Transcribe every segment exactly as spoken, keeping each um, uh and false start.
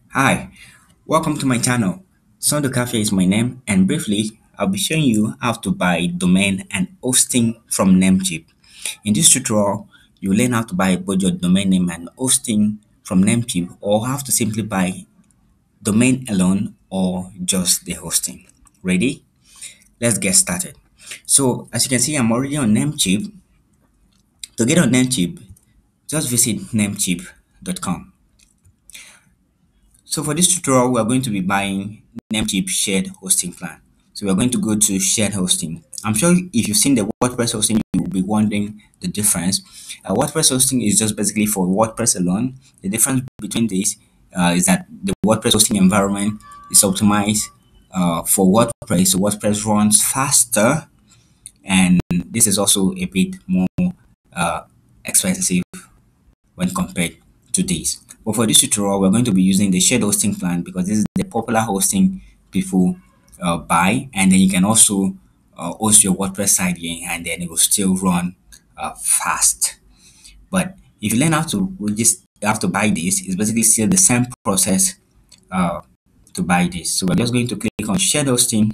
Hi, welcome to my channel. Sondo Cafe is my name, and briefly, I'll be showing you how to buy domain and hosting from Namecheap. In this tutorial, you'll learn how to buy both your domain name and hosting from Namecheap, or how to simply buy domain alone or just the hosting. Ready? Let's get started. So, as you can see, I'm already on Namecheap. To get on Namecheap, just visit namecheap dot com. So for this tutorial, we are going to be buying Namecheap shared hosting plan. So we are going to go to shared hosting. I'm sure if you've seen the WordPress hosting, you will be wondering the difference. Uh, WordPress hosting is just basically for WordPress alone. The difference between these uh, is that the WordPress hosting environment is optimized uh, for WordPress. So WordPress runs faster, and this is also a bit more uh, expensive when compared to this. But for this tutorial, we're going to be using the shared hosting plan because this is the popular hosting people uh, buy, and then you can also uh, host your WordPress site here, and then it will still run uh, fast. But if you learn how to register, have to buy this, it's basically still the same process uh, to buy this. So we're just going to click on shared hosting.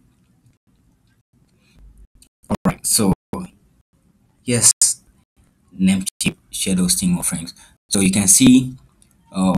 All right. So yes, Namecheap shared hosting offerings. So you can see uh,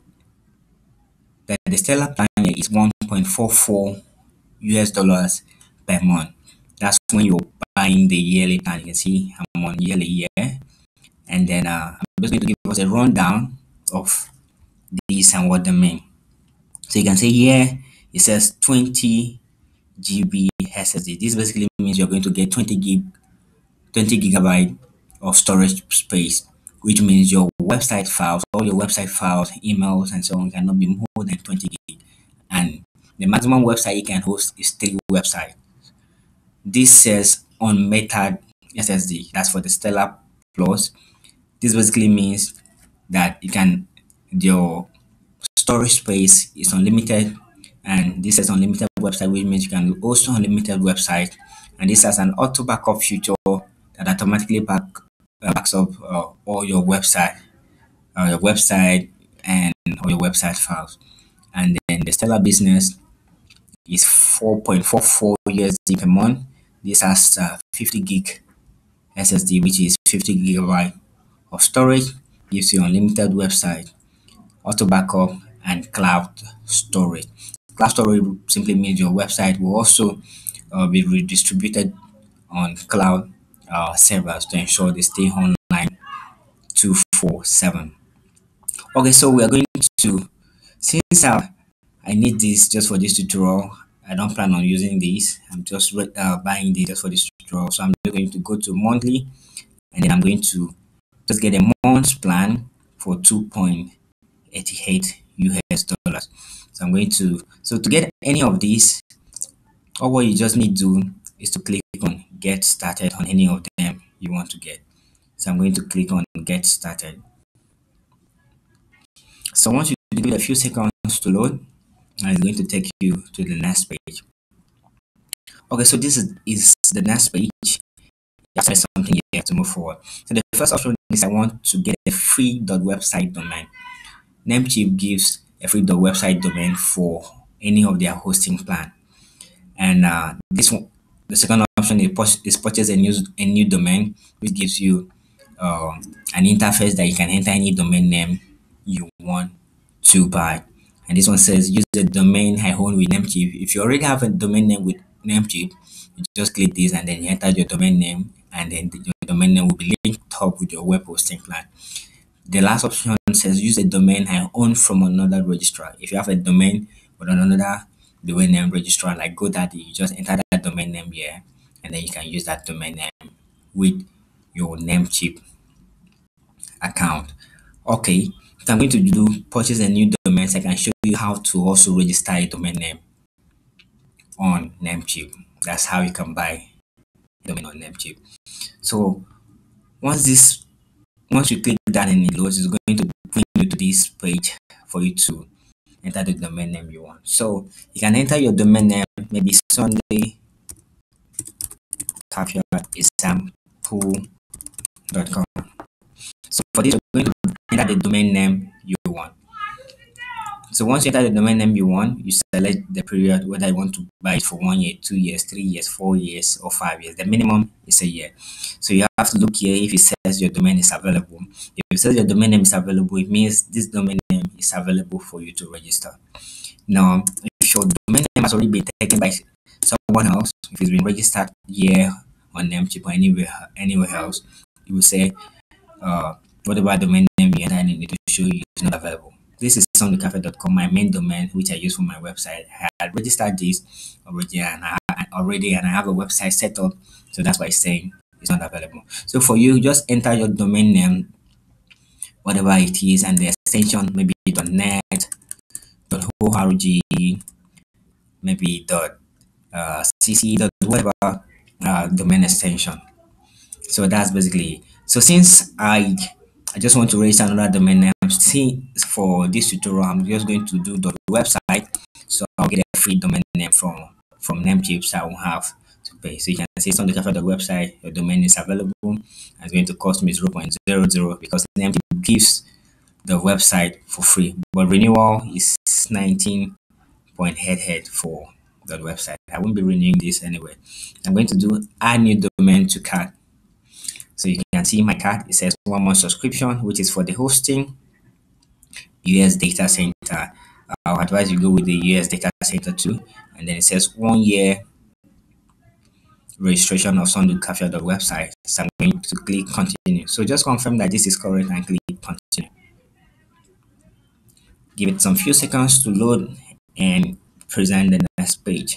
that the stellar plan here is one point four four U S dollars per month. That's when you're buying the yearly plan. You can see I'm on yearly here, and then uh, I'm just going to give us a rundown of these and what they mean. So you can see here it says twenty G B S S D. This basically means you're going to get twenty gig, twenty gigabyte of storage space, which means your website files, all your website files, emails, and so on cannot be more than twenty gig. And the maximum website you can host is three websites. This says unmetered S S D. That's for the Stellar Plus. This basically means that you can your storage space is unlimited, and this is unlimited website, which means you can host unlimited website. And this has an auto backup feature that automatically back uh, backs up uh, all your website, uh, your website, and all your website files. And then the Stellar Business is four point four four U S D per month. This has uh, fifty gig S S D, which is fifty gigabyte of storage, gives you unlimited website, auto backup, and cloud storage. Cloud storage simply means your website will also uh, be redistributed on cloud uh, servers to ensure they stay online two four seven. Okay, so we are going to, since uh, I need this just for this tutorial, I don't plan on using this. I'm just uh, buying this just for this tutorial. So I'm just going to go to monthly, and then I'm going to just get a month's plan for two point eight eight U S dollars. So I'm going to, so to get any of these, all what you just need to do is to click on get started on any of them you want to get. So I'm going to click on get started. So once you give it a few seconds to load, and it's going to take you to the next page. Okay, so this is, is the next page. After something, you have to move forward. So the first option is I want to get a free .website domain. Namecheap gives a free .website domain for any of their hosting plan. And uh, this one, the second option is, pur- is purchase a new a new domain, which gives you uh, an interface that you can enter any domain name you want to buy. And this one says use the domain I own with Namecheap. If you already have a domain name with Namecheap, you just click this and then you enter your domain name, and then the, your domain name will be linked up with your web hosting plan. The last option says use a domain I own from another registrar. If you have a domain with another domain name registrar like GoDaddy, you just enter that domain name here, and then you can use that domain name with your Namecheap account. Okay, so I'm going to do purchase a new domain, so I can show you how to also register a domain name on Namecheap. That's how you can buy a domain on Namecheap. So once this once you click that and it loads, it's going to bring you to this page for you to enter the domain name you want. So you can enter your domain name, maybe Sunday Cafe example dot com. So for this, you're going to enter the domain name you want. So once you enter the domain name you want, you select the period whether you want to buy it for one year, two years, three years, four years, or five years. The minimum is a year. So you have to look here if it says your domain is available. If it says your domain name is available, it means this domain name is available for you to register. Now, if your domain name has already been taken by someone else, if it's been registered here on Namecheap or anywhere anywhere else, you will say uh, whatever domain name you enter in it to show you is not available. This is sunday cafe dot com, my main domain, which I use for my website. I had registered this already, and I already and I have a website set up, so that's why it's saying it's not available. So for you, just enter your domain name, whatever it is, and the extension maybe .net, .org, maybe dot uh, cc, dot whatever uh, domain extension. So that's basically it. So since I I just want to register another domain name, see for this tutorial, I'm just going to do the website. So I'll get a free domain name from from Namecheap, so I won't have to pay. So you can see it's on the cover of the website. Your domain is available. It's going to cost me zero point zero zero because Namecheap gives the website for free, but renewal is nineteen point head head for the website. I won't be renewing this anyway. I'm going to do add new domain to cart. So you can see my card, it says one month subscription, which is for the hosting, U S data center. I'll advise you go with the U S data center too. And then it says one year registration of Sunday Cafe dot website. So I'm going to click continue. So just confirm that this is correct and click continue. Give it some few seconds to load and present the next page.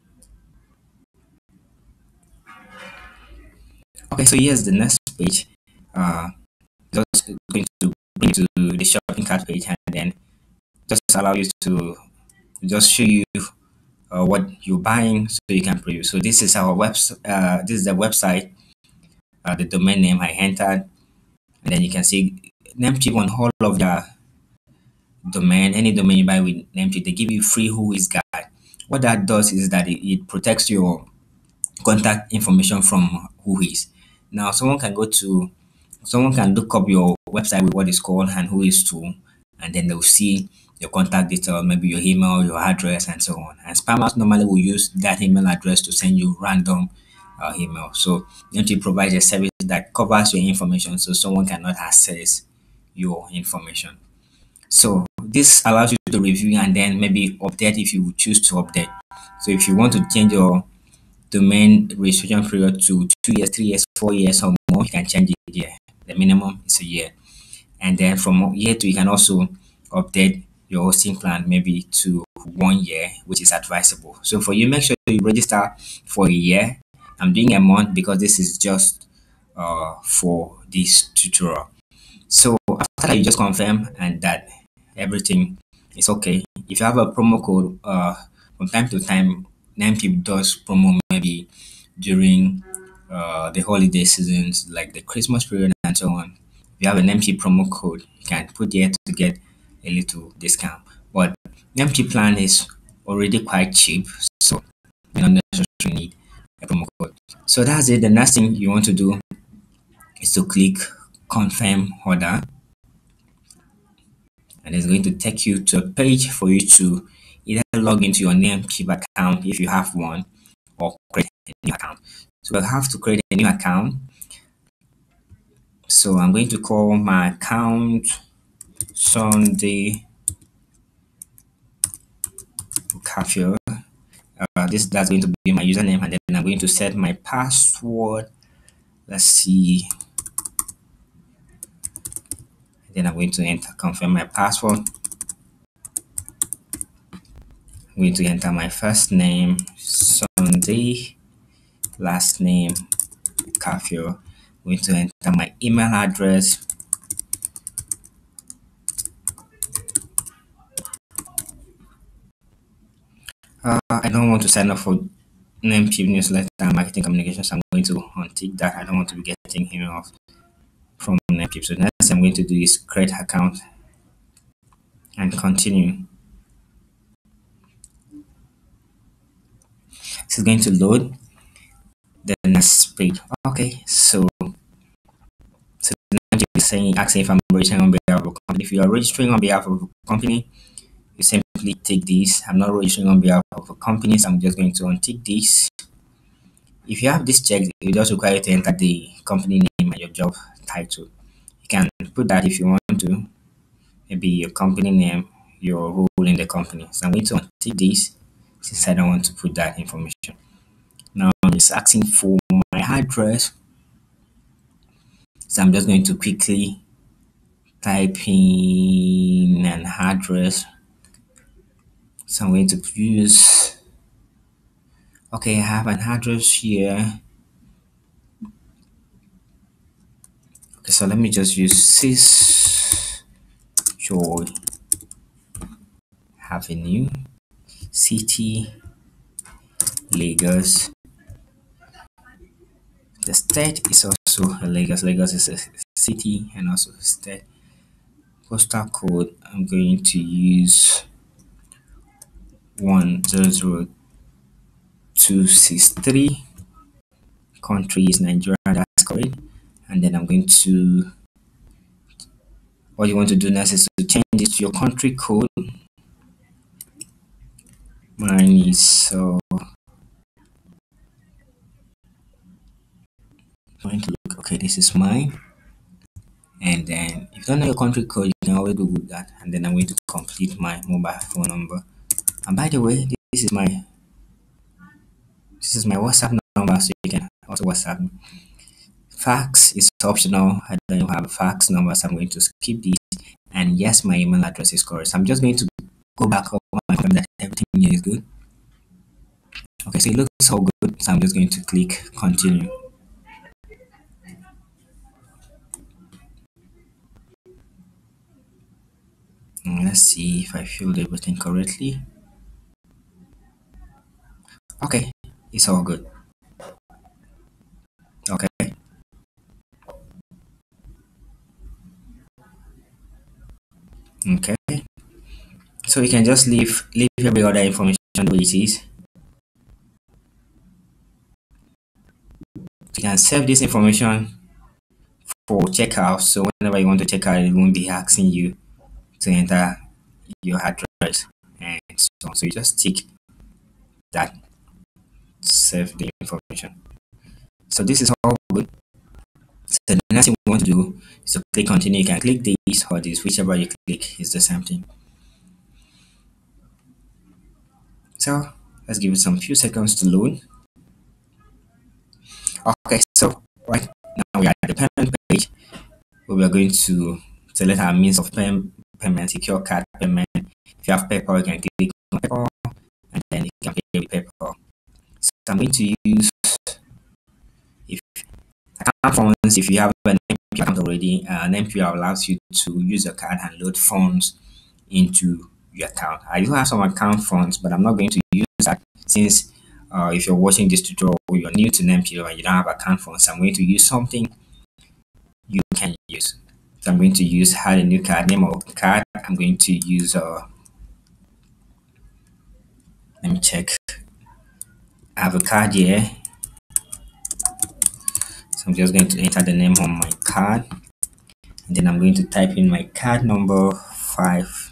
Okay, so here's the next page. Uh, just going to bring you to the shopping cart page and then just allow you to just show you uh, what you're buying so you can preview. So this is our website. Uh, this is the website, uh, the domain name I entered, and then you can see Namecheap on all of the domain. Any domain you buy with Namecheap, they give you free Who is guide. What that does is that it, it protects your contact information from Who is. Now, someone can go to, someone can look up your website with what is called and Who is tool, and then they'll see your contact details, maybe your email, your address, and so on. And spammers normally will use that email address to send you random uh, email. So Namecheap provides a service that covers your information so someone cannot access your information. So this allows you to review and then maybe update if you choose to update. So if you want to change your domain registration period to two years, three years, four years or more, you can change it here. The minimum is a year. And then from here to you can also update your hosting plan maybe to one year, which is advisable. So for you, make sure you register for a year. I'm doing a month because this is just uh, for this tutorial. So after that, you just confirm and that everything is okay. If you have a promo code, uh, from time to time, Namecheap does promo maybe during uh, the holiday seasons, like the Christmas period and so on. If you have an Namecheap promo code, you can put there to get a little discount. But Namecheap plan is already quite cheap, so you don't necessarily need a promo code. So that's it. The next thing you want to do is to click confirm order, and it's going to take you to a page for you to either log into your Namecheap account if you have one, or create a new account. So I have to create a new account. So I'm going to call my account Sunday Cafe. Uh, this that's going to be my username, and then I'm going to set my password. Let's see. Then I'm going to enter confirm my password. I'm going to enter my first name Sunday, last name Cafe. I'm going to enter my email address. Uh, I don't want to sign up for Namecheap newsletter and marketing communications. I'm going to untick that. I don't want to be getting emails from Namecheap. So next I'm going to do is create account and continue. This is going to load the next page. Okay, so so Namecheap is saying asking if I'm registering on behalf of a company. If you are registering on behalf of a company, you simply take this. I'm not registering on behalf of a company, so I'm just going to untick this. If you have this checked, it just require you to enter the company name and your job title. You can put that if you want to, maybe your company name, your role in the company. So I'm going to untick this since I don't want to put that information. Now it's asking for my address, so I'm just going to quickly type in an address. So I'm going to use, okay, I have an address here. Okay, so let me just use six Joy Avenue, City, Lagos. The state is also Lagos. Lagos is a city and also a state. Postal code, I'm going to use one zero zero two six three. Country is Nigeria, that's correct. And then I'm going to, what you want to do next is to change it to your country code. Mine is so going to look, okay, this is mine. And then if you don't know your country code, you can always Google that. And then I'm going to complete my mobile phone number. And by the way, this is my this is my WhatsApp number, so you can also WhatsApp me. Fax is optional. I don't have a fax number, so I'm going to skip this. And yes, my email address is correct. So I'm just going to go back up and confirm that everything here is good. Okay, so it looks all good. So I'm just going to click continue. And let's see if I filled everything correctly. Okay, it's all good. Okay. Okay. So you can just leave leave every other information the way it is. You can save this information for checkout. So whenever you want to check out, it won't be asking you to enter your address and so on. So you just tick that, save the information. So this is all good. So the next thing we want to do is to click continue. You can click this or this, whichever you click is the same thing. So let's give it some few seconds to load. Okay, so right now we are at the payment page where we are going to select our means of pay payment, secure card payment. If you have PayPal, you can click on PayPal and then you can pay with PayPal. So I'm going to use, if account funds, if you have an Namecheap account already, uh, Namecheap allows you to use your card and load funds into your account. I do have some account funds, but I'm not going to use that since uh, if you're watching this tutorial, you're new to Namecheap and you don't have account funds. I'm going to use something you can use. So I'm going to use add a new card, name of card. I'm going to use, uh, let me check. I have a card here. So I'm just going to enter the name on my card. And then I'm going to type in my card number five.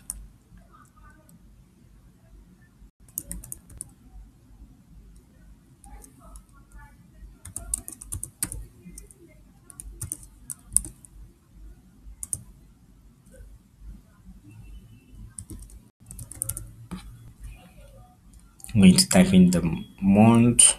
I'm going to type in the month,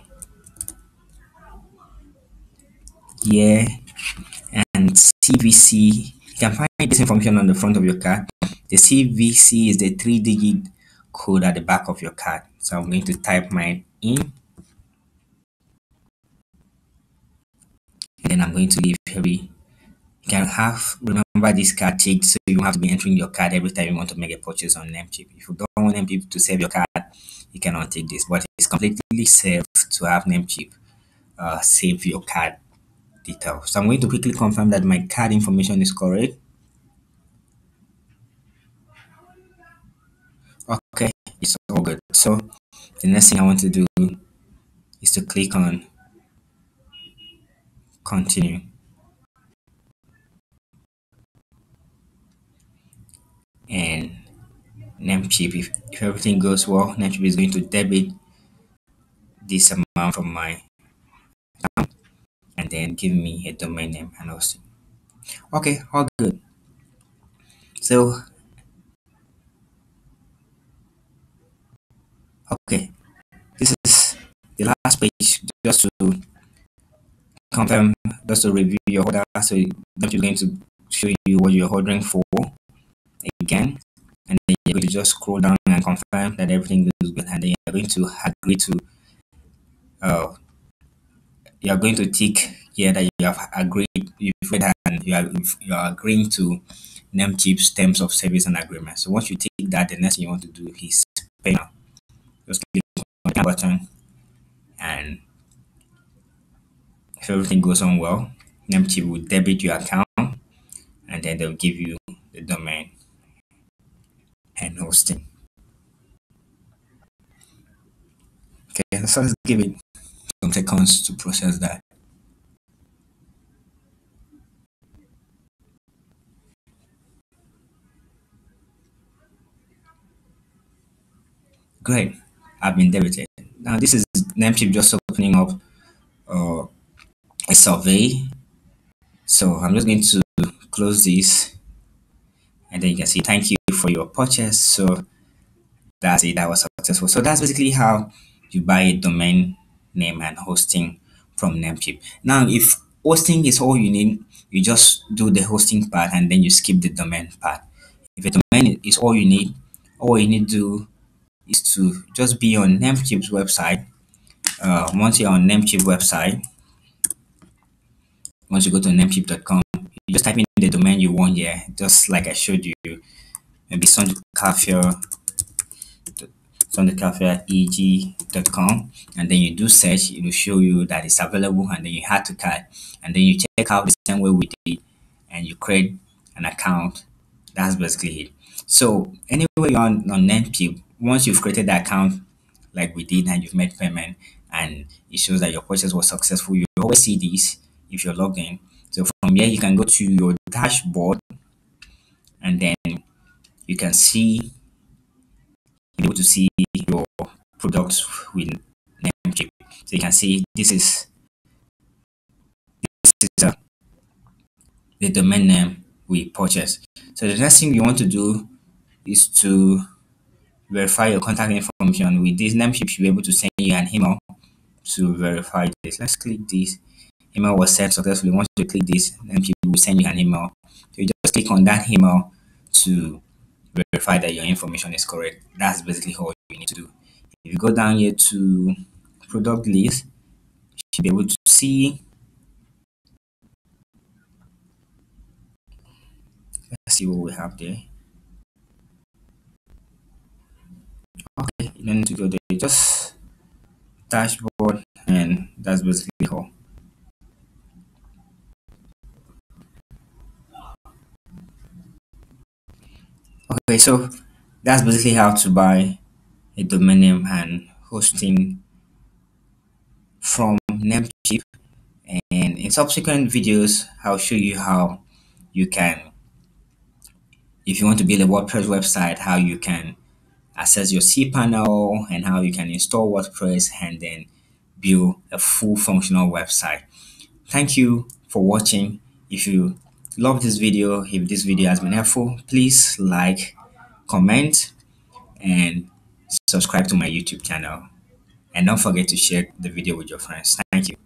year, and C V C. You can find this information on the front of your card. The C V C is the three digit code at the back of your card. So I'm going to type mine in. And then I'm going to leave every, you can have, remember this card checked so you don't have to be entering your card every time you want to make a purchase on Namecheap. If you don't want Namecheap to save your card, you cannot take this, but it's completely safe to have Namecheap uh, save your card details. So I'm going to quickly confirm that my card information is correct. Okay, it's all good. So the next thing I want to do is to click on continue. And Namecheap. If, if everything goes well, Namecheap is going to debit this amount from my and then give me a domain name and hosting. Okay, all good. So, okay, this is the last page just to confirm, just to review your order. So, Namecheap is going to show you what you're ordering for again, and then you're going to just scroll down and confirm that everything is good, and then you're going to agree to uh, you are going to tick here that you have agreed, you've read and you are, you are agreeing to Namecheap's terms of service and agreement. So once you tick that, the next thing you want to do is pay now. Just click on the button, and if everything goes on well, Namecheap will debit your account, and then they'll give you the domain and hosting. Okay, so let's give it some seconds to process that. Great, I've been debited. Now this is Namecheap just opening up uh, a survey. So I'm just going to close this, and then you can see thank you for your purchase. So that's it, that was successful. So that's basically how you buy a domain name and hosting from Namecheap. Now if hosting is all you need, you just do the hosting part and then you skip the domain part. If a domain is all you need, all you need to do is to just be on Namecheap's website. Uh, once you're on Namecheap website, once you go to namecheap dot com, you just type in the domain you want here, just like I showed you, maybe Sunday e g dot com, and then you do search. It will show you that it's available, and then you add to cart, and then you check out the same way we did, and you create an account. That's basically it. So anyway, you're on, on Namecheap, once you've created the account like we did and you've made payment and it shows that your purchase was successful, you always see this if you're logged in. So from here you can go to your dashboard, and then you can see, be able to see your products with Namecheap. So you can see this is this is uh, the domain name we purchased. So the next thing you want to do is to verify your contact information. With this, Namecheap should be able to send you an email to verify this. Let's click this. Email was sent successfully. Once you click this, Namecheap will send you an email. So you just click on that email to verify that your information is correct. That's basically all you need to do. If you go down here to product list, you should be able to see. Let's see what we have there. Okay, you don't need to go there. Just dashboard, and that's basically all. Okay, so that's basically how to buy a domain name and hosting from Namecheap. And in subsequent videos, I'll show you how you can, if you want to build a WordPress website, how you can access your cPanel and how you can install WordPress and then build a full functional website. Thank you for watching. If you love this video, if this video has been helpful, please like, comment, and subscribe to my YouTube channel. And don't forget to share the video with your friends. Thank you.